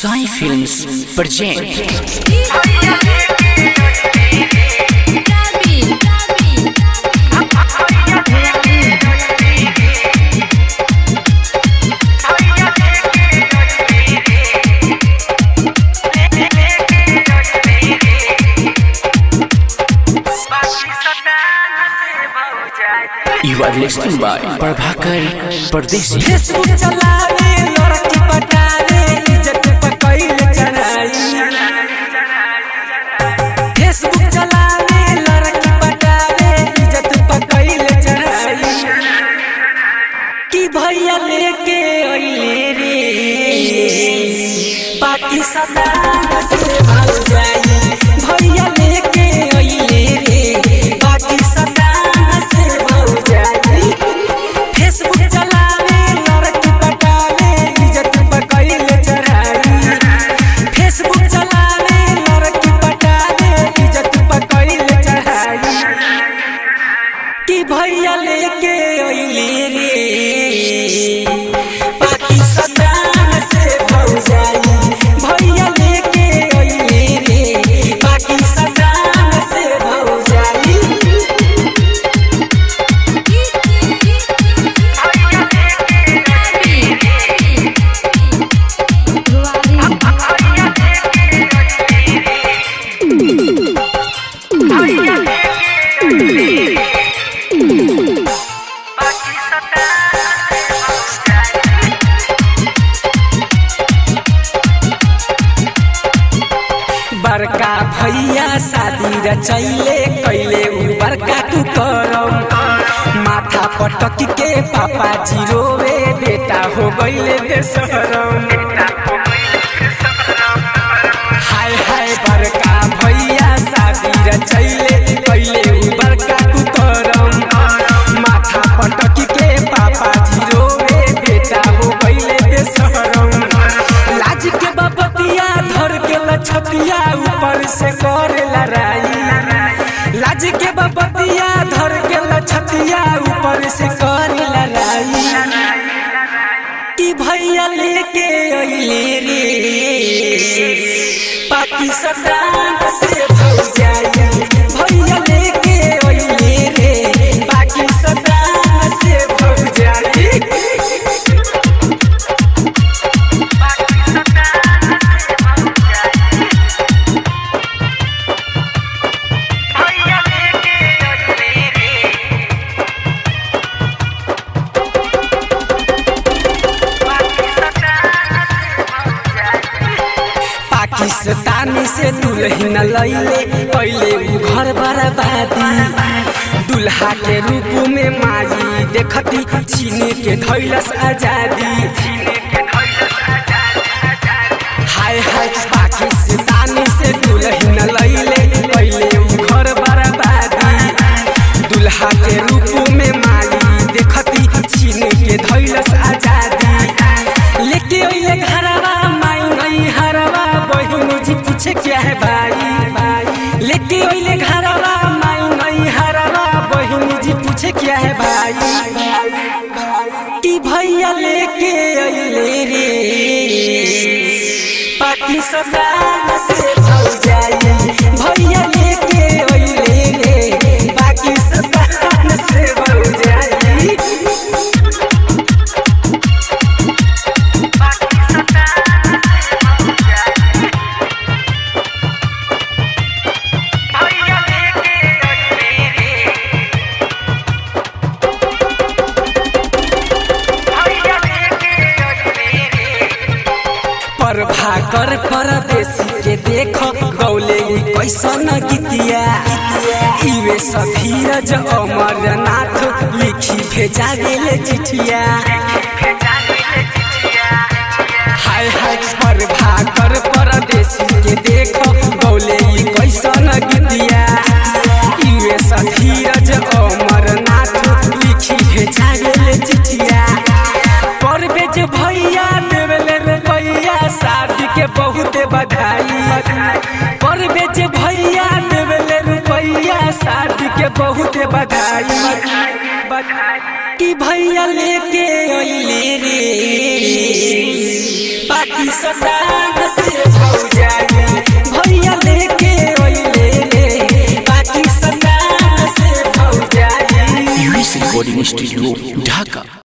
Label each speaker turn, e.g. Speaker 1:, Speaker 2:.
Speaker 1: Sai Films present You are listening by Prabhakar Pardesi.
Speaker 2: Facebook चलावे लड़की पटावे इज्जत पकइले चढ़ाई। Facebook चलावे लड़की पटावे इज्जत पकइले चढ़ाई। कि भैया लेके अइले रे बाकी सदान से भाग जाई। भैया लेके अइले रे बाकी सदान से भाग जाई। Facebook चलावे लड़की पटावे इज्जत पकइले चढ़ाई। Facebook चलावे लड़की पटावे इज्जत पकइले चढ़ाई। कि भैया लेके अइले रे बाकी सदान से भाग जाई। भैया लेके अइले रे बाकी सदान से भाग जाई। बड़का भैया शादी रचैले कैले उ बड़का तू करम। माथा पटक के पापा जी रोवे बेटा हो गइले बेशरम। हाय हाय बड़का भैया शादी रचैले कैले उ बड़का तू करम। माथा पटक के पापा जी रोवे बेटा हो गइले बेशरम। लाज के बपतिया धर के लछतिया ऊपर से करे लड़ाई। लाज के बपतिया धर के लछतिया ऊपर से करे लड़ाई। कि भैया लेके अइले रे बाकी सदान से भाग जाई। भैया लेके अइले रे बाकी सदान से भाग जाई। पाकिस्तानी से दुल्हन लैले पहले उ घर बर्बादी। दुल्हा के रूप में माई देखती छीन के धैलस आजादी। हाय हाय पाकिस्तानी से दुल्हन लैले पहले उ घर बर्बादी। दुल्हा के रूप में माई देखती छीन के धैलस आजादी। लेके अइले घरवा माई नहीं हरवा बहिन जी पूछे क्या है भाई। लेके अइले घरवा माई नहीं हरवा बहिन जी पूछे क्या है भाई। कि भैया लेके अइले रे बाकी सदान से भाग जाई। भैया लेके अइले रे बाकी सदान से भाग जाई। प्रभाकर परदेसी के देखो गौले कैसन गीतिया। इवे सधीरज अमरनाथ लिखी भेजा गेले चिठिया। हाय हाय प्रभाकर परदेसी के देखो गौले कैसन गीतिया। इवे सधीरज अमरनाथ लिखी भेजा गेले चिठिया। परवेज भैया देवले रुपैया शादी के बहुत बधाई। परवेज भैया देवले रुपैया शादी के बहुत बधाई। कि भैया लेके अइले रे पाकिस्तान से भौजाई भैया लेके ओइले रे पाकिस्तान से भौजाई।
Speaker 1: यूएस रिकॉर्डिंग स्टूडियो ढाका।